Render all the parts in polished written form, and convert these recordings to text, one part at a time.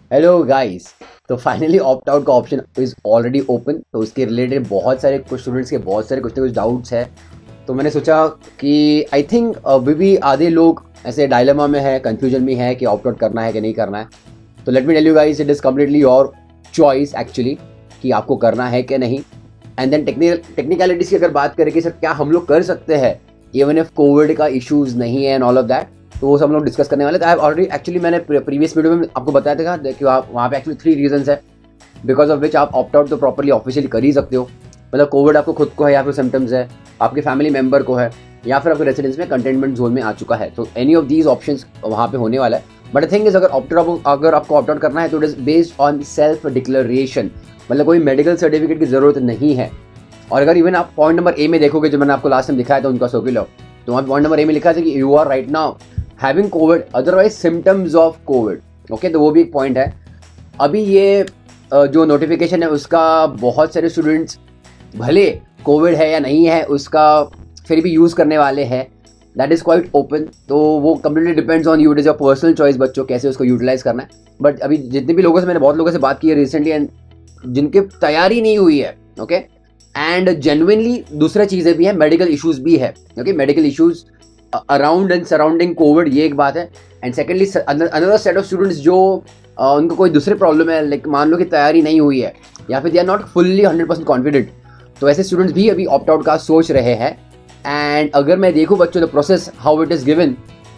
Hello guys. तो finally opt out का option is already open. तो उसके रिलेटेड बहुत सारे कुछ स्टूडेंट्स के बहुत सारे कुछ ना कुछ डाउट्स है। तो मैंने सोचा कि आई थिंक अभी भी आधे लोग ऐसे डायलेमा में है, कंफ्यूजन में है कि ऑप्ट आउट करना है कि नहीं करना है। तो let me tell you guys, it is completely your choice actually कि आपको करना है कि नहीं। एंड देन टेक्निकलिटीज़ की अगर बात करें कि सर क्या हम लोग कर सकते हैं इवन इफ कोविड का इशूज़ नहीं है एंड ऑल ऑफ दैट, तो वो सब हम लोग डिस्कस करने वाले थे। आई ऑलरेडी एक्चुअली मैंने प्रीवियस वीडियो में आपको बताया था कि आप वहाँ पे एक्चुअली 3 रीजंस है बिकॉज ऑफ विच आप ऑप्ट आउट तो प्रॉपर्ली ऑफिशियली कर ही सकते हो। मतलब कोविड आपको खुद को है या फिर सिम्टम्स है, आपके फैमिली मेंबर को है, या फिर आपके रेसिडेंस में कंटेनमेंट जोन में आ चुका है। तो एनी ऑफ दीज ऑप्शंस वहाँ पे होने वाला है। बट द थिंग इज अगर आपको ऑप्ट आउट करना है तो it is based on self declaration. मतलब कोई मेडिकल सर्टिफिकेट की जरूरत नहीं है। और अगर इवन आप पॉइंट नंबर ए में देखोगे जो मैंने आपको लास्ट टाइम दिखाया था उनका सर्कुलर, तो वहाँ पॉइंट नंबर ए में लिखा था कि you are right now having covid otherwise symptoms of covid. Okay, तो वो भी एक पॉइंट है। अभी ये जो नोटिफिकेशन है उसका बहुत सारे स्टूडेंट्स भले कोविड है या नहीं है उसका फिर भी यूज़ करने वाले हैं। That is quite open. तो वो completely depends on you, it is your personal choice बच्चों कैसे उसको यूटिलाइज करना है। बट अभी जितने भी लोगों से मैंने बहुत लोगों से बात की है रिसेंटली एंड जिनकी तैयारी नहीं हुई है, ओके, एंड जेन्युइनली दूसरा चीज़ें भी है, मेडिकल इश्यूज़ भी है। Okay, medical issues around and surrounding covid, ये एक बात है। And secondly another set of students जो उनको कोई दूसरे प्रॉब्लम है, लाइक मान लो कि तैयारी नहीं हुई है या फिर they are not fully 100% confident, तो ऐसे स्टूडेंट्स भी अभी ऑप्ट आउट का सोच रहे हैं। एंड अगर मैं देखूँ बच्चों the process how it is given,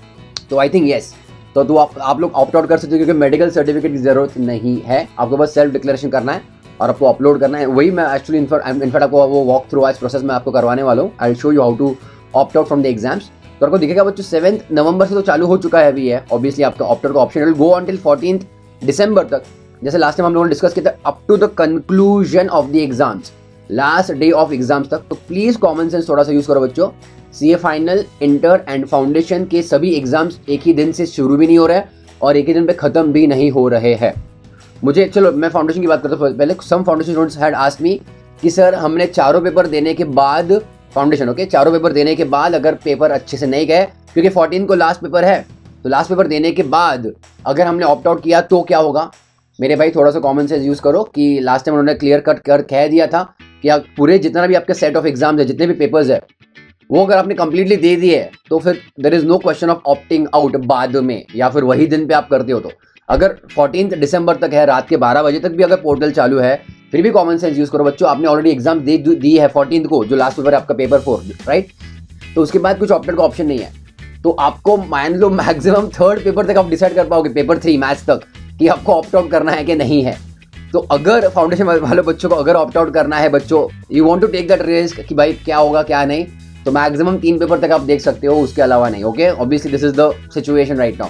तो आई थिंक येस, तो आप लोग ऑप्ट आउट कर सकते हो क्योंकि मेडिकल सर्टिफिकेट की ज़रूरत नहीं है। आपको बस सेल्फ डिक्लेरेशन करना है और आपको अपलोड करना है। वही मैं एक्चुअली इनफैक्ट आपको वो वॉक थ्रू आज प्रोसेस में आपको करवाने वाला हूँ। I will show you how to opt out from the exams. तो आपको दिखेगा बच्चों 7 नवंबर से तो चालू हो चुका है अभी है। ऑब्वियसली आपका ऑप्ट आउट का ऑप्शन विल गो अंटिल 14 दिसंबर तक। जैसे लास्ट टाइम हम लोगों ने डिस्कस किया था, up to the conclusion of the exams, last day of exams तक। तो प्लीज कॉमन सेंस थोड़ा सा यूज करो बच्चों। CA final, inter and foundation के सभी एग्जाम्स एक ही दिन से शुरू भी नहीं हो रहे हैं और एक ही दिन पे खत्म भी नहीं हो रहे हैं। मुझे चलो मैं फाउंडेशन की बात करता हूँ पहले। Some foundation students had asked me कि सर हमने चारों पेपर देने के बाद फाउंडेशन, ओके, चारों पेपर देने के बाद अगर पेपर अच्छे से नहीं गए, क्योंकि 14 को लास्ट पेपर है, तो लास्ट पेपर देने के बाद अगर हमने ऑप्ट आउट किया तो क्या होगा। मेरे भाई थोड़ा सा कॉमन सेंस यूज करो कि लास्ट टाइम उन्होंने क्लियर कट कर कह दिया था कि आप पूरे जितना भी आपका सेट ऑफ एग्जाम्स है, जितने भी पेपर्स है, वो अगर आपने कंप्लीटली दे दिए तो फिर there is no question of opting out बाद में, या फिर वही दिन पे आप करते हो। तो अगर 14 दिसंबर तक है, रात के 12 बजे तक भी अगर पोर्टल चालू है, फिर भी कॉमन सेंस यूज करो बच्चों। आपने ऑलरेडी एग्जाम दी है 14 को, जो लास्ट पेपर है आपका पेपर 4, राइट। तो उसके बाद कुछ ऑप्टेड का ऑप्शन नहीं है। तो आपको मान लो मैक्सिमम 3rd पेपर तक आप डिसाइड कर पाओगे, पेपर 3 मैथ्स तक, कि आपको ऑप्ट आउट करना है कि नहीं है। तो अगर फाउंडेशन वाले बच्चों को अगर ऑप्ट आउट करना है बच्चों, you want to take that risk कि भाई क्या होगा क्या नहीं, तो मैक्सिमम 3 पेपर तक आप देख सकते हो, उसके अलावा नहीं। Okay, obviously this is the situation right now.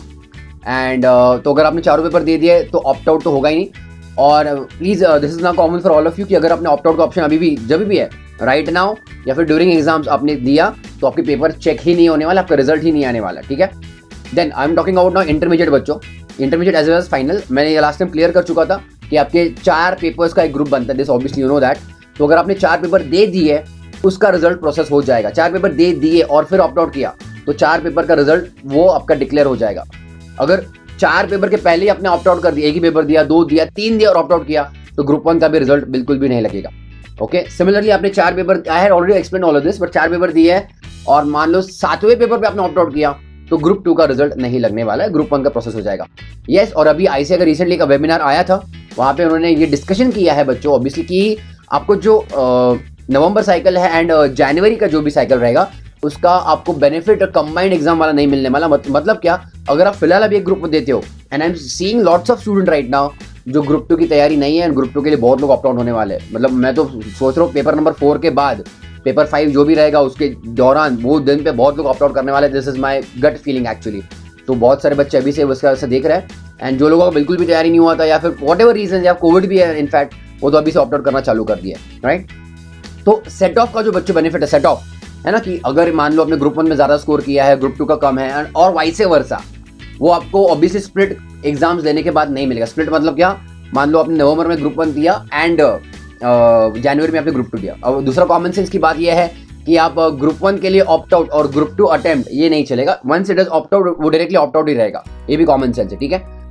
And तो अगर आपने चारों पेपर दे दिए तो ऑप्ट आउट तो होगा ही नहीं। और please this is not common for all of you कि अगर आपने ऑप्ट आउट का ऑप्शन अभी भी जब भी है राइट नाउ या फिर ड्यूरिंग एग्जाम्स आपने दिया, तो आपके पेपर चेक ही नहीं होने वाला, आपका रिजल्ट ही नहीं आने वाला, ठीक है। Then I am talking about now intermediate बच्चों, intermediate as well as final. मैंने ये लास्ट टाइम क्लियर कर चुका था कि आपके 4 पेपर्स का एक ग्रुप बनता है, this obviously you know that. तो अगर आपने 4 पेपर दे दिए उसका रिजल्ट प्रोसेस हो जाएगा। 4 पेपर दे दिए और फिर ऑप्ट आउट किया तो 4 पेपर का रिजल्ट वो आपका डिक्लेयर हो जाएगा। अगर 4 पेपर के पहले ही आपने ऑप्ट आउट कर दिया, एक ही पेपर दिया, 2 दिया, 3 दिया और ऑप्ट आउट किया, तो ग्रुप 1 का भी रिजल्ट बिल्कुल भी नहीं लगेगा। ओके, सिमिलरली आपने 4 paper, I had already explain all of this, but 4 paper दिए है और मान लो 7वें पेपर पे आपने ऑप्ट आउट किया, तो ग्रुप 2 का रिजल्ट नहीं लगने वाला है, ग्रुप 1 का प्रोसेस हो जाएगा। यस, और अभी आईसीए का रिसेंटली का वेबिनार आया था, वहां पे उन्होंने ये डिस्कशन किया है बच्चों ऑब्वियसली कि आपको जो नवंबर साइकिल है एंड जनवरी का जो भी साइकिल रहेगा उसका आपको बेनिफिट कंबाइंड एग्जाम वाला नहीं मिलने वाला। मतलब क्या, अगर आप फिलहाल अभी एक ग्रुप में देते हो, and I am seeing lots of student right now जो ग्रुप 2 की तैयारी नहीं है, एंड ग्रुप 2 के लिए बहुत लोग ऑप्ट आउट होने वाले हैं। मतलब मैं तो सोच रहा हूँ पेपर नंबर 4 के बाद पेपर 5 जो भी रहेगा उसके दौरान वो दिन पे बहुत लोग ऑप्ट आउट करने वाले हैं। This is my gut feeling actually. तो बहुत सारे बच्चे अभी से उसका ऐसा देख रहे हैं, एंड जो लोगों का बिल्कुल भी तैयारी नहीं हुआ था या फिर वॉट एवर रीजन, या कोविड भी है इनफैक्ट, वो तो अभी से ऑप्ट आउट करना चालू कर दिया, राइट। तो सेट ऑफ का जो बच्चों बेनिफिट है, सेट ऑफ है ना, कि अगर मान लो आपने ग्रुप 1 में ज्यादा स्कोर किया है, ग्रुप 2 का कम है, और वाइस वर्सा, वो आपको ऑब्वियसली स्प्लिट एग्जाम्स देने के बाद नहीं मिलेगा। स्प्लिट मतलब क्या, मान लो आपने नवंबर में ग्रुप 1 दिया एंड जनवरी में आपने ग्रुप 2 दिया। अब दूसरा कॉमन सेंस की बात यह है कि आप ग्रुप 1 के लिए ऑप्ट आउट और ग्रुप 2 अटेम्प्ट ये नहीं चलेगा। Once it is opt out वो डायरेक्टली ऑप्ट आउट ही रहेगा, ये भी कॉमन सेंस है, ठीक है।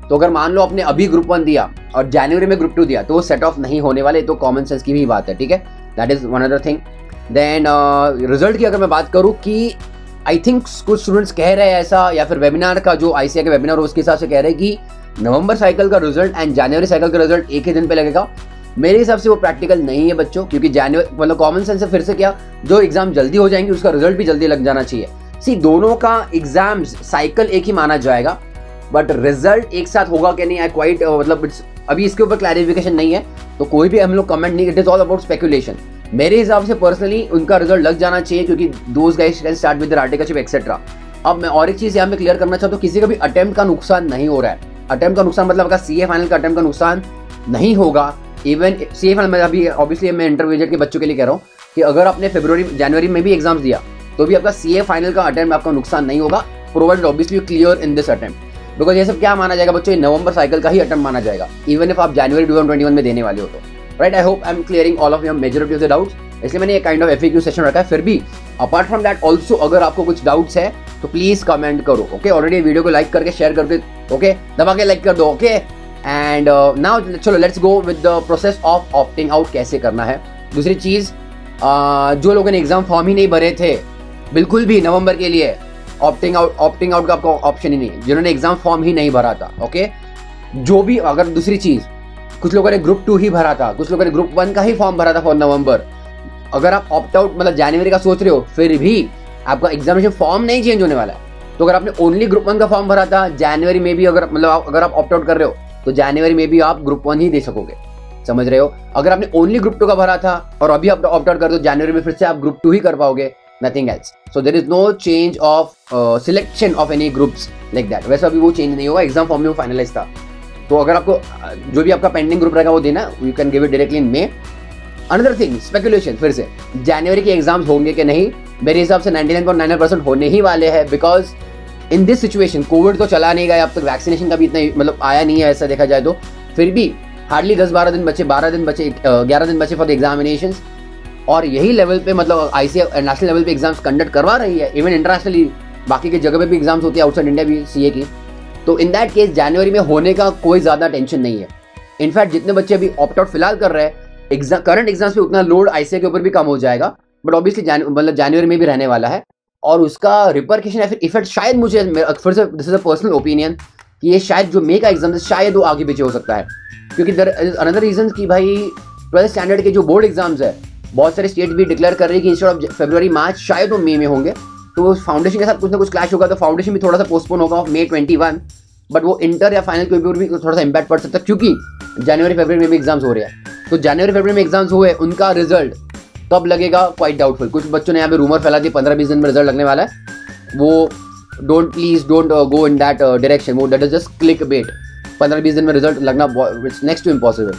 तो अगर मान लो आपने अभी ग्रुप 1 दिया और जनवरी में ग्रुप 2 दिया तो वो सेट ऑफ नहीं होने वाले, तो कॉमन सेंस की भी बात है, ठीक है। That is one other thing. Then result की अगर मैं बात करूँ कि आई थिंक कुछ स्टूडेंट्स कह रहे हैं ऐसा, या फिर वेबिनार का जो ICAI का वेबिनार उसके हिसाब से कह रहे हैं कि नवंबर साइकिल का रिजल्ट एंड जनवरी साइकिल का रिजल्ट एक ही दिन पे लगेगा। मेरे हिसाब से वो प्रैक्टिकल नहीं है बच्चों, क्योंकि जनवरी मतलब कॉमन सेंस से फिर से क्या, जो एग्जाम जल्दी हो जाएंगे उसका रिजल्ट भी जल्दी लग जाना चाहिए। सी दोनों का एग्जाम्स साइकिल एक ही माना जाएगा, बट रिजल्ट एक साथ होगा कि नहीं, आई क्वाइट मतलब अभी इसके ऊपर क्लैरिफिकेशन नहीं है, तो कोई भी हम लोग कमेंट नहीं, it is all about speculation. मेरे हिसाब से पर्सनली उनका रिजल्ट लग जाना चाहिए, क्योंकि those guys can start with articleship etcetera. अब मैं और एक चीज यहाँ पे क्लियर करना चाहता हूँ, किसी का भी अटेम्प्ट का नुकसान नहीं हो रहा है। अटेम्प्ट का नुकसान मतलब अगर CA फाइनल का अटेम्प्ट का नुकसान नहीं होगा। इवन CA फाइनल में अभी ऑब्वियसली मैं इंटरमीडिएट के बच्चों के लिए कह रहा हूँ कि अगर आपने जनवरी में भी एग्जाम्स दिया तो भी आपका CA फाइनल का अटेम्प्ट आपका नुकसान नहीं होगा, provided obviously clear in this attempt. Because ये सब क्या माना जाएगा बच्चों, ये नवंबर साइकिल का ही अटेम्प्ट माना जाएगा, इवन इफ आप जनवरी 2021 में देने वाले हो तो। Right, I hope I am clearing all of your majority of the doubts, इसलिए मैंने एक काइंड ऑफ FAQ सेशन रखा है। फिर भी अपार्ट फ्रॉम दैट ऑल्सो अगर आपको कुछ डाउट्स है तो प्लीज कमेंट करो, ओके। ऑलरेडी वीडियो को लाइक करके शेयर करके ओके दबा के लाइक कर दो, ओके। एंड नाउ चलो let's go with the process of opting out, कैसे करना है। दूसरी चीज, जो लोगों ने एग्जाम फॉर्म ही नहीं भरे थे बिल्कुल भी नवंबर के लिए, ऑप्टिंग आउट का आपको ऑप्शन ही नहीं, जिन्होंने एग्जाम फॉर्म ही नहीं भरा था, ओके। जो भी, अगर दूसरी चीज, कुछ लोगों ने ग्रुप 2 ही भरा था, कुछ लोगों ने ग्रुप 1 का ही फॉर्म भरा था फॉर नवंबर। अगर आप ऑप्ट आउट मतलब जनवरी का सोच रहे हो, फिर भी आपका एग्जामिनेशन फॉर्म नहीं चेंज होने वाला है। तो अगर आपने ओनली ग्रुप 1 का फॉर्म भरा था जनवरी में भी, अगर आप ऑप्ट आउट कर रहे हो तो जनवरी में भी आप ग्रुप 1 ही दे सकोगे, समझ रहे हो। अगर आपने ओनली ग्रुप 2 का भरा था और अभी आप ऑप्ट आउट कर दो जनवरी में, फिर से आप ग्रुप 2 ही कर पाओगे, nothing else. So there is no change of selection of any groups like that. वैसे अभी वो चेंज नहीं होगा, एग्जाम फॉर्म में वो फाइनलाइज था। तो अगर आपको जो भी आपका पेंडिंग ग्रुप रहेगा वो देना, you can give it directly in May. Another thing, speculation, फिर से जनवरी के एग्जाम्स होंगे कि नहीं, मेरे हिसाब से 99.99% होने ही वाले हैं, because in this situation covid तो चला नहीं गया अब तक, वैक्सीनेशन का भी इतना मतलब आया नहीं है ऐसा देखा जाए तो। फिर भी हार्डली 10-12 दिन बचे, 11 दिन बचे फॉर द एग्जामिनेशन, और यही लेवल पे मतलब ICAI नेशनल लेवल पे एग्जाम्स कंडक्ट करवा रही है। इवन इंटरनेशनली बाकी के जगह पे भी एग्जाम्स होती है आउटसाइड इंडिया भी CA की। तो इन दैट केस जनवरी में होने का कोई ज्यादा टेंशन नहीं है। इनफैक्ट जितने बच्चे अभी ऑप्ट आउट फिलहाल कर रहे हैं, करंट एग्जाम्स पे उतना लोड ICAI के ऊपर भी कम हो जाएगा, बट ऑब्वियसली मतलब जनवरी में भी रहने वाला है। और उसका रिपरकेशन या फिर इफेक्ट शायद, मुझे फिर से this is a personal opinion, कि ये शायद जो मे का एग्जाम है शायद वो आगे पीछे हो सकता है, क्योंकि देयर इज अनदर रीजन कि भाई 12th स्टैंडर्ड के जो बोर्ड एग्जाम्स है, बहुत सारे स्टेट भी डिक्लेयर कर रही है कि इंस्टेड ऑफ फरवरी मार्च शायद वो मे में होंगे। तो फाउंडेशन के साथ कुछ ना कुछ क्लैश होगा, तो फाउंडेशन भी थोड़ा सा पोस्टपोन होगा ऑफ May 21, बट वो इंटर या फाइनल के ऊपर भी थोड़ा सा इम्पैक्ट पड़ सकता है, क्योंकि जनवरी फरवरी में भी एग्जाम्स हो रहे हैं। तो जनवरी फरवरी में एग्जाम्स हुए, उनका रिजल्ट कब लगेगा क्वाइट डाउटफुल। कुछ बच्चों ने यहाँ पे रूमर फैला दी 15-20 दिन में रिजल्ट लगने वाला है, वो please don't go in that direction, वो that is just clickbait. 15-20 दिन में रिजल्ट लगना इट्स नेक्स्ट टू इम्पॉसिबल।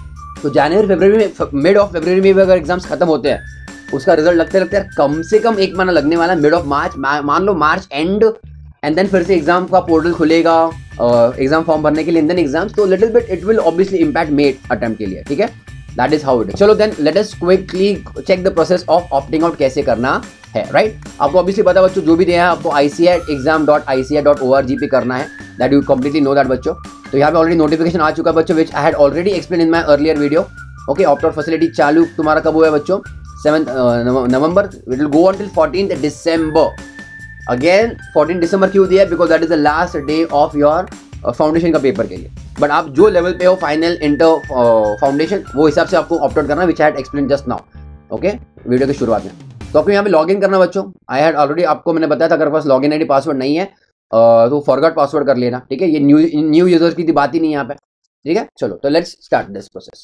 तो जनवरी फरवरी में, मिड ऑफ फरवरी में भी अगर एग्जाम्स खत्म होते हैं, उसका रिजल्ट लगते लगते कम से कम 1 महीना लगने वाला है, मिड ऑफ मार्च, मान लो मार्च एंड देन फिर से एग्जाम का पोर्टल खुलेगा एग्जाम फॉर्म भरने के लिए, देन एग्जाम्स, तो little bit it will obviously impact made attempt के लिए, ठीक है। That is how it is. चलो then let us quickly check the process of opting out, कैसे करना है, राइट। आपको ऑब्वियसली पता बच्चों, जो भी दिया है आपको ICAI.exam.ici.org पे करना है, that you completely know that बच्चों। तो यहाँ पे ऑलरेडी नोटिफिकेशन आ चुका है बच्चों, which I had already explain in my earlier video, okay. Opt out facility चालू तुम्हारा कब हुआ है बच्चों, 7 नवंबर, it will go until 14 December. Again 14 दिसंबर क्यों दिया, because that is the last day of your foundation का पेपर के लिए। बट आप जो लेवल पे हो, फाइनल, इंटर, फाउंडेशन, वो हिसाब से आपको ऑप्ट आउट करना है, which I had explain just now, okay, video की शुरुआत में। तो आपको यहाँ पे लॉग इन करना बच्चों, आई हैड ऑलरेडी आपको मैंने बताया था, अगर पास लॉग इन ID पासवर्ड नहीं है तो फॉरगॉट पासवर्ड कर लेना, ठीक है। ये न्यू यूजर्स की बात ही नहीं है यहाँ पे, ठीक है। चलो तो let's start this process,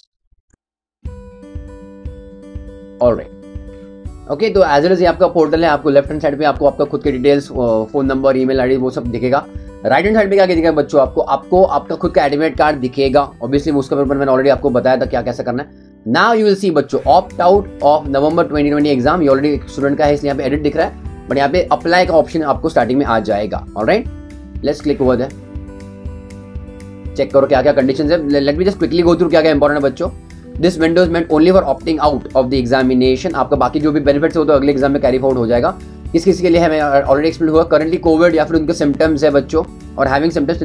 alright, okay. तो एज वेल एज ये आपका पोर्टल है, आपको लेफ्ट हैंड साइड पे आपको आपका खुद के details, phone number, email ID वो सब दिखेगा। राइट हैंड साइड पे क्या दिखेगा बच्चों, आपको आपका खुद का एडमिट कार्ड दिखेगा, ऑब्वियसली उसका पेपर मैंने ऑलरेडी आपको बताया था क्या कैसे करना है। नाउ यू विल सी बच्चों, opt out of November 2020 exam, ये ऑलरेडी स्टूडेंट का है इसलिए यहाँ पे एडिट दिख रहा है, बट यहाँ पे अप्लाई का ऑप्शन आपको स्टार्टिंग में आ जाएगा, alright. Let's click over there, check करो क्या क्या कंडीशंस है। Let me just quickly go through क्या क्या इंपॉर्टेंट है बच्चों। This window is meant only for opting out of the examination, आपका बाकी जो भी बेनिफिट्स हो तो अगले एग्जाम में कैरी फॉरवर्ड हो जाएगा। किस किस के लिए हमें ऑलरेडी एक्सप्लेन हुआ, करंटली कोविड या फिर उनके सिम्टम्स है बच्चों, और हैविंग सिम्टम्स मतलब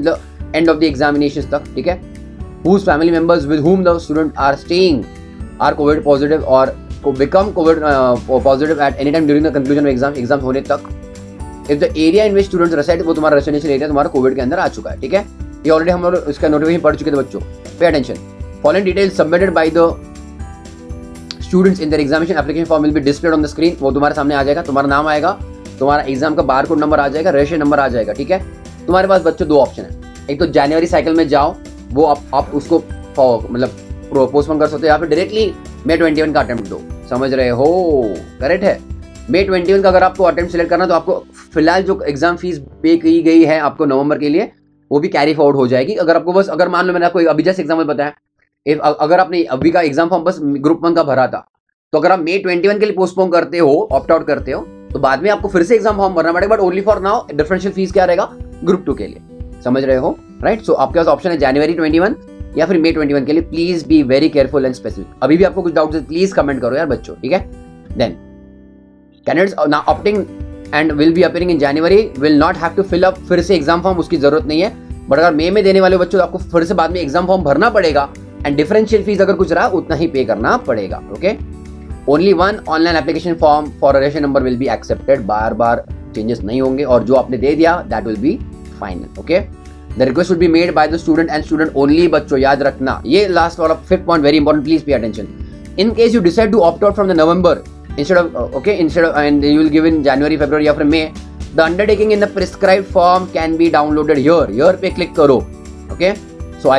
एंड ऑफ द एग्जामिनेशन तक, ठीक है। whose family members with whom the student are staying are COVID positive or become COVID positive at any time during the conclusion of exam होने तक, if the area in which students reside वो तुम्हारा residential area तुम्हारा Covid के अंदर आ चुका है, ठीक है। ये ऑलरेडी हम लोग इसका नोटिफिकेशन पढ़ चुके थे बच्चों। Pay attention, following details submitted by the students in their examination application form will be displayed on the screen. वो तुम्हारे सामने आ जाएगा, तुम्हारा नाम आएगा, तुम्हारा एग्जाम का बारकोड नंबर आ जाएगा, रजिस्ट्रेशन नंबर आ जाएगा, ठीक है। तुम्हारे पास बच्चों दो ऑप्शन है, एक तो जनवरी साइकिल में जाओ, वो आप उसको मतलब पोस्टपोन कर सकते हो, या फिर डायरेक्टली May 21 का अटेम्प्ट दो। समझ रहे हो? करेक्ट है। May 21 का अगर आपको अटेम्प्ट सिलेक्ट करना तो आपको फिलहाल जो एग्जाम फीस पे की गई है आपको नवंबर के लिए वो भी कैरी फॉरवर्ड हो जाएगी। अगर आपको बस, अगर मान लो मैंने आपको अभी जस्ट एग्जाम्पल बताया, अगर आपने अभी का एग्जाम फॉर्म बस ग्रुप 1 का भरा था, तो अगर आप May 21 के लिए पोस्टपोन करते हो, ऑप्ट आउट करते हो, तो बाद में आपको फिर से एग्जाम फॉर्म भरना पड़ेगा, but only for now differential fees क्या रहेगा ग्रुप 2 के लिए। समझ रहे हो? राइट। सो आपके पास ऑप्शन है जनवरी 21 या फिर May 21 के लिए। Please be very careful and specific. अभी भी आपको कुछ डाउट है प्लीज कमेंट करो यार बच्चों, ठीक है। Then candidates now opting and will be appearing in January will not have to fill up फिर से एग्जाम फॉर्म, उसकी जरूरत नहीं है। बट अगर मे में देने वाले बच्चों तो आपको फिर से बाद में एग्जाम फॉर्म भरना पड़ेगा, एंड डिफरेंशियल फीस अगर कुछ रहा उतना ही पे करना पड़ेगा, okay. Only one online application form for registration number will be accepted. बार बार चेंजेस नहीं होंगे, और जो आपने दे दिया that will be final, okay. The request would be made by the student and student only. बच्चों याद रखना, ये लास्ट वाला 5th point very important, please pay attention. In case you decide to opt out from the November instead of and you will give in January, February या फिर May, the undertaking in the prescribed form can be downloaded here पे click करो, okay। so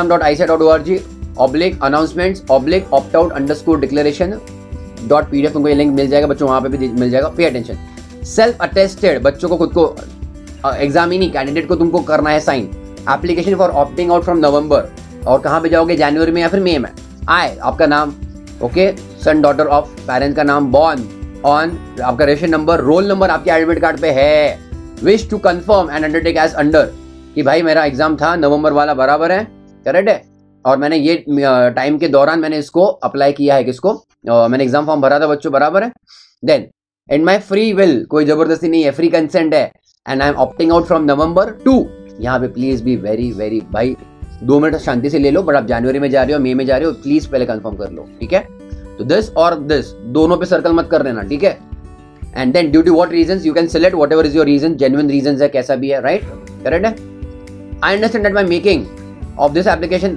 icaexam.ica.org/announcements/opt-out_declaration.pdf तुमको ये link मिल जाएगा बच्चों, वहां पे भी मिल जाएगा। पे अटेंशन, सेल्फ अटेस्टेड बच्चों को खुद को एग्जामिनी कैंडिडेट को तुमको करना है sign. Application for opting out from November, और कहाँ पे जाओगे जनवरी में या फिर मे में। आए आपका नाम, okay, son daughter of parents का नाम, बॉर्न ऑन, आपका रजिस्ट्रेशन नंबर, रोल नंबर आपके एडमिट कार्ड पे है। Wish to confirm and undertake as under, कि भाई मेरा एग्जाम था नवंबर वाला, बराबर है, करेक्ट है, और मैंने ये टाइम के दौरान मैंने इसको अप्लाई किया है, किसको, मैंने एग्जाम फॉर्म भरा था बच्चों, बराबर है। Then in my free will, कोई जबरदस्ती नहीं है, फ्री कंसेंट है, and I am opting out from November two. यहाँ पे प्लीज बी वेरी वेरी, भाई 2 मिनट शांति से ले लो, बट आप जनवरी में जा रहे हो, मई में जा रहे हो, प्लीज पहले कंफर्म कर लो, ठीक है। तो दिस और दिस दोनों पे सर्कल मत कर लेना, ठीक है। And then due to what reasons you can select whatever is your reason, genuine reasons है, कैसा भी है, राइट, करेक्ट है। I understand that by making of this application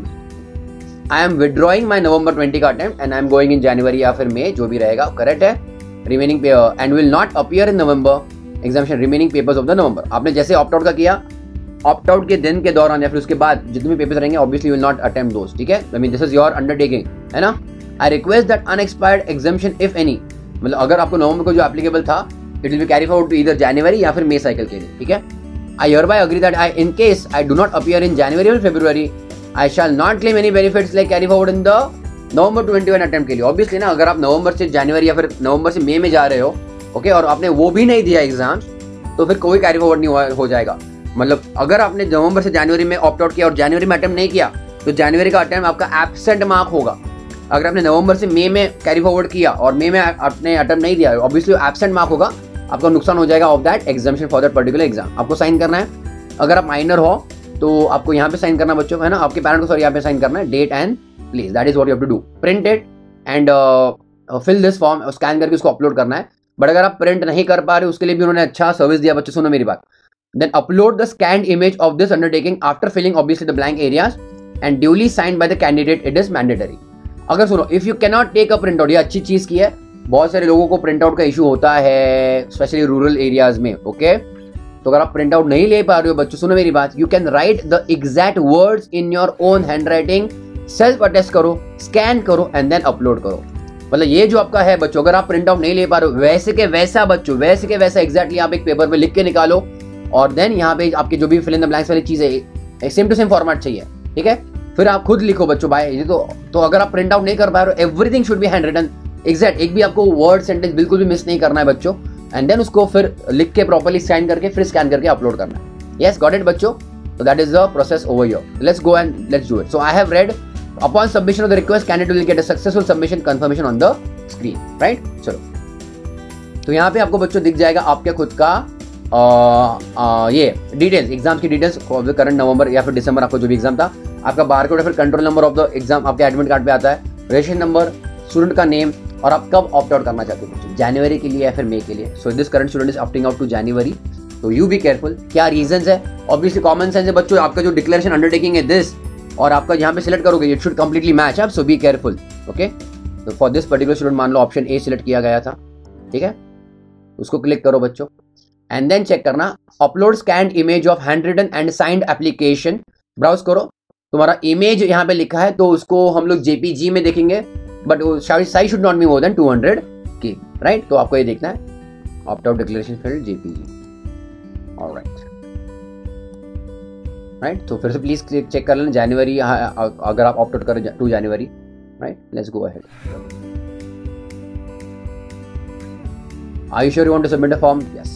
I am withdrawing my November 20 का attempt and I am going in January या फिर May, जो भी रहेगा, करेक्ट है। Remaining and will not appear in November examination remaining papers of the नवंबर। आपने जैसे opt out का किया, ऑप्ट आउट के दिन के दौरान या फिर उसके बाद जितने भी पेपर्स रहेंगे obviously will not attempt those, ठीक है। I mean this is your undertaking, है ना। I request that unexpired examination if any, मतलब अगर आपको नवंबर को जो एप्लीकेबल था it will be carry forward to either January या फिर मे साइकिल के लिए, ठीक है। I hereby agree that I in case I do not appear in January और February I shall not claim any benefits like carry forward in the November 21 attempt के लिए। Obviously ना, अगर आप नवंबर से जनवरी या फिर नवंबर से मे में जा रहे हो, ओके, और आपने वो भी नहीं दिया एग्जाम, तो फिर कोई कैरी फॉरवर्ड नहीं हो जाएगा। मतलब अगर आपने नवंबर से जनवरी में ऑप्ट आउट किया और जनवरी में अटेम्प्ट नहीं किया, तो जनवरी का अटेम्प्ट आपका एब्सेंट मार्क होगा। अगर आपने नवंबर से मे में कैरी फॉरवर्ड किया और मे में आपने अटेम्प्ट नहीं दिया, ऑब्वियसली एब्सेंट मार्क होगा, आपका नुकसान हो जाएगा of that examination for that particular exam. आपको साइन करना है, अगर आप माइनर हो तो आपको यहाँ पे साइन करना बच्चों, है ना, आपके पेरेंट को सॉरी यहाँ पे साइन करना है, date and place, that is what you have to do. Print it and fill this form, scan करके उसको अपलोड करना है। बट अगर आप प्रिंट नहीं कर पा रहे, उसके लिए भी उन्होंने अच्छा सर्विस दिया बच्चों, सुनो मेरी बात। Then upload the scanned image of this undertaking after filling obviously the blank areas and duly signed by the candidate. It is mandatory. अगर सुनो, if you cannot take a printout, ये अच्छी चीज की है, बहुत सारे लोगों को प्रिंट आउट का इशू होता है स्पेशली रूरल एरियाज में, ओके। तो अगर आप प्रिंट आउट नहीं ले पा रहे हो बच्चों, सुनो मेरी बात, you can write the exact words in your own hand writing, self attest करो, स्कैन करो एंड देन अपलोड करो। मतलब ये जो आपका है बच्चों, अगर आप प्रिंट आउट नहीं ले पा रहे हो, वैसे के वैसा बच्चों, वैसे के वैसा एग्जैक्टली आप एक पेपर पे लिख के निकालो, और देन यहाँ पे आपके जो भी फिल इन द ब्लैंक्स वाली चीजें सेम टू सेम फॉर्मेट चाहिए, ठीक है। फिर आप खुद लिखो बच्चों, भाई ये तो अगर आप प्रिंट आउट नहीं कर पा रहे हो, everything should be hand written exact, एक भी आपको वर्ड सेंटेंस बिल्कुल भी मिस नहीं करना है बच्चों, एंड देन उसको फिर लिख के प्रॉपर्ली साइन करके फिर स्कैन करके अपलोड करना है। यस, गॉट इट बच्चों। So that is the process over here. Let's go and let's do it. So I have read, upon submission of the request, candidate will get a successful submission confirmation on the screen, right? चलो, तो यहाँ पे आपको बच्चों दिख जाएगा आपके खुद का ये डिटेल्स, एग्जाम की डिटेल्स, करंट नवंबर या फिर दिसंबर आपको जो भी एग्जाम था, आपका बार कोड या फिर control number of the exam आपके एडमिट कार्ड पे आता है, रजिस्ट्रेशन नंबर, स्टूडेंट का नेम, और आप कब ऑप्ट आउट करना चाहते हो, जनवरी के लिए या फिर मई के लिए. So this current student is opting out to January. तो यू बी केयरफुल. क्या रीजंस है? ऑब्वियसली कॉमन सेंस है बच्चों. आपका जो डिक्लेरेशन अंडरटेकिंग है दिस, और आपका यहाँ पे सिलेक्ट करोगे it should completely match up. So be careful. Okay, तो फॉर दिस पर्टिकुलर स्टूडेंट मान लो ऑप्शन ए सिलेक्ट किया गया था, ठीक है, उसको क्लिक करो बच्चों, एंड देन चेक करना upload scanned image of hand written and signed application. Browse करो, तुम्हारा इमेज यहाँ पे लिखा है तो उसको हम लोग जेपीजी में देखेंगे, but size should not be more than 200 की, राइट. तो आपको ये देखना है opt out declaration field JPG. Alright, right. तो फिर से प्लीज चेक कर लेना जनवरी, अगर आप ऑप्ट आउट करें to January, right. Let's go ahead. Are you sure you want to submit a form? Yes.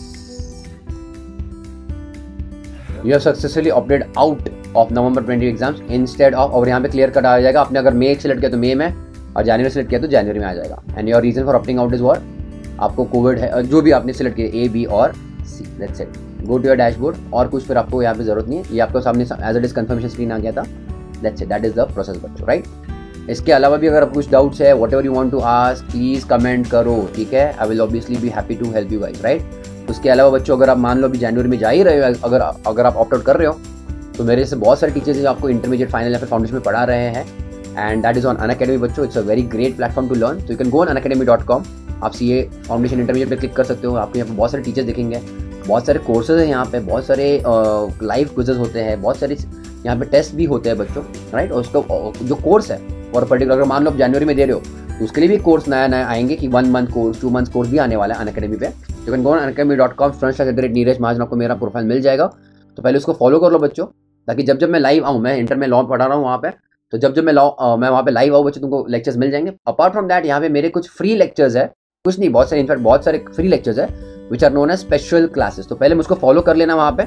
You have successfully opted out of November 20 exams instead of, और यहाँ पे clear cut आ जाएगा. आपने अगर मई select किया तो मई में, और जनवरी सिलेक्ट किया तो जनवरी में आ जाएगा. And your reason for opting out is what, आपको कोविड है, जो भी आपने सिलेक्ट किया, ए बी और C. That's it. Go to your dashboard, और कुछ फिर आपको यहाँ पे जरूरत नहीं है. ये आपको सामने as it is confirmation screen आ गया था. That's it. That is the process बच्चों, राइट. इसके अलावा भी अगर आप कुछ डाउट्स है, whatever you want to ask, please comment करो, ठीक है. I will obviously be happy to help you guys, right. उसके अलावा बच्चों अगर आप मान लो अभी जनवरी में जा ही रहे हो, अगर आप ऑप्ट आउट कर रहे हो, तो मेरे से बहुत सारे टीचर्स आपको इंटरमीडिएट, फाइनल या फिर फाउंडेशन में पढ़ा रहे हैं, and that is on Unacademy बच्चों. It's a very great platform to learn. तो you can go on unacademy.com. आप सीए फाउंडेशन इंटरमीडिएट पे क्लिक कर सकते हो. आपको यहाँ पे बहुत सारे टीचर्स दिखेंगे, बहुत सारे कोर्सेज हैं यहाँ पे, बहुत सारे लाइव क्विजेज होते हैं, बहुत सारे यहाँ पे टेस्ट भी होते हैं बच्चों, राइट. और उसका जो कोर्स है और पर्टिकुलर अगर मान लो आप जनवरी में दे रहे हो, तो उसके लिए भी कोर्स नया आएंगे कि 1 मंथ कोर्स, 2 मंथ कोर्स भी आने वाला है अनअकैडमी पे. You can go on unacademy.com. Neeraj Mahajan, आपको मेरा प्रोफाइल मिल जाएगा. तो पहले उसको फॉलो कर लो बच्चों, ताकि जब जब मैं लाइव आऊँ, मैं इंटर में लॉ पढ़ा रहा हूँ वहाँ पे, तो जब जब मैं वहाँ पे लाइव आऊँ बच्चों, तुमको लेक्चर्स मिल जाएंगे. अपार्ट फ्रॉम दैट यहाँ पे मेरे कुछ फ्री लेक्चर्स है, कुछ नहीं, बहुत सारे, इनफैक्ट बहुत सारे फ्री लेक्चर्स है which are known as special classes. तो पहले मुझको फॉलो कर लेना, वहाँ पे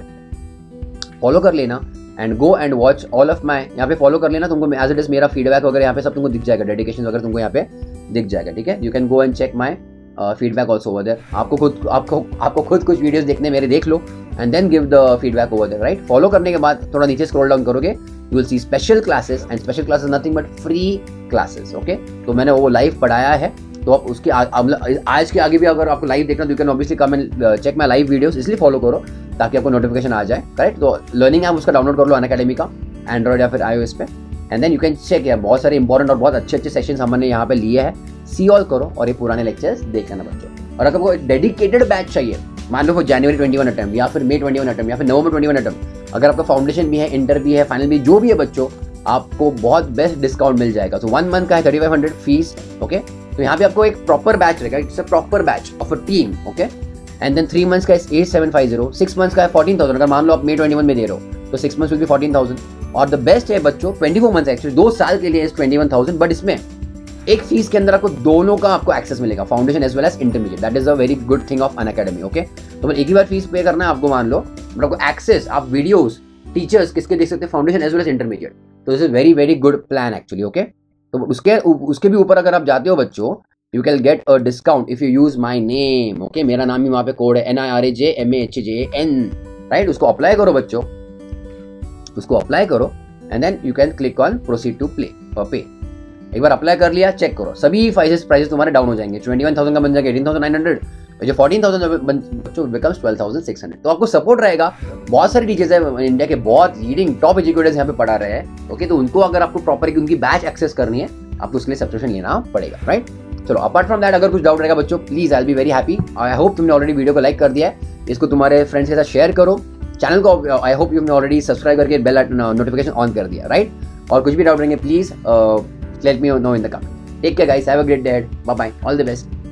फॉलो कर लेना, and go and watch all of my. यहाँ पे फॉलो कर लेना, तुमको एज इट इज मेरा फीडबैक वगैरह यहाँ पे सब तुमको दिख जाएगा, डेडिकेशन वगैरह तुमको यहाँ पे दिख जाएगा, ठीक है. You can go and check my feedback also over there. आपको खुद कुछ वीडियोस देखने मेरे देख लो, and then give the feedback over there, right. Follow करने के बाद थोड़ा नीचे स्क्रॉल डाउन करोगे, you will see special classes, and special classes nothing but free classes. Okay, तो मैंने वो लाइव पढ़ाया है, तो आप उसके आज के आगे भी अगर आपको लाइव देखना, तो you can obviously come and check my live videos. इसलिए फॉलो करो ताकि आपको नोटिफिकेशन आ जाए, करेक्ट. तो लर्निंग ऐप उसका डाउनलोड कर लो अनअकैडमी का, एंड्रॉइड या फिर iOS पे, and then you can check. यार बहुत सारे इंपॉर्टेंट और बहुत अच्छे सेशंस हमने यहाँ पे लिए हैं. सी ऑल करो और ये पुराने लेक्चर्स देख लेना बच्चों. और अगर आपको डेडिकेटेड बैच चाहिए, मान लो जनवरी 21 अटेम्प्ट, या फिर मई 21 अटेम्प्ट, या फिर नवंबर 21 अटेम्प्ट, अगर आपका फाउंडेशन भी है, इंटर भी है, फाइनल भी जो भी है बच्चों, आपको बहुत बेस्ट डिस्काउंट मिल जाएगा. तो 1 मंथ का है 3500 फीस. ओके, तो यहाँ पे आपको एक प्रॉपर बैच रहेगा. It's a proper batch of a team. Okay, and then 3 months का 8750, 6 मंथ्स का है 14,000. अगर मान लो आप मई 21 में दे रहे हो, तो 6 मंथ्स विल बी 14,000. और द बेस्ट है बच्चों 24 मंथ्स, एक्चुअली 2 साल के लिए 21,000, बट इसमें एक फीस के अंदर आपको दोनों का आपको एक्सेस मिलेगा, foundation as well as intermediate. That is a very good thing of Unacademy. Okay, तो एक ही बार फीस पे करना है आपको, मान लो, बट आपको एक्सेस, आप वीडियोस, टीचर्स किसके देख सकते हैं, foundation as well as intermediate. तो this is very very good plan actually. Okay, तो उसके भी ऊपर अगर आप जाते हो बच्चों, you can get a discount if you use my name. Okay, मेरा नाम ही वहाँ पे कोड है NIRAJMAHJN, राइट. उसको अप्लाई करो बच्चों, उसको अप्लाई करो, and then you can click on proceed to pay. एक बार अप्लाई कर लिया, चेक करो, सभी प्राइसेस तुम्हारे डाउन हो जाएंगे. 21,000 का बन जाएगा 18,900, जो 14,000 बच्चों बिकम्स 12,600. तो आपको सपोर्ट रहेगा. बहुत सारे टीचर्स है इंडिया के, बहुत लीडिंग टॉप एजुकेटर्स यहाँ पे पढ़ा रहे हैं. ओके, तो उनको अगर आपको प्रॉपर उनकी बैच एक्सेस करनी है, आपको उसके लिए सब्सक्रिप्शन लेना पड़ेगा, राइट. चलो, अपार्ट फ्रॉम दैट अगर कुछ डाउट रहेगा बच्चों, please I will be very happy. I hope तुमने ऑलरेडी वीडियो को लाइक कर दिया है, इसको तुम्हारे फ्रेंड्स के साथ शेयर करो. चैनल को आई होप तुमने ऑलरेडी सब्सक्राइब करके बेल नोटिफिकेशन ऑन कर दिया, राइट. और कुछ भी डाउट रहेंगे please let me know in the comment. Take care guys, have a great day. Bye bye, all the best.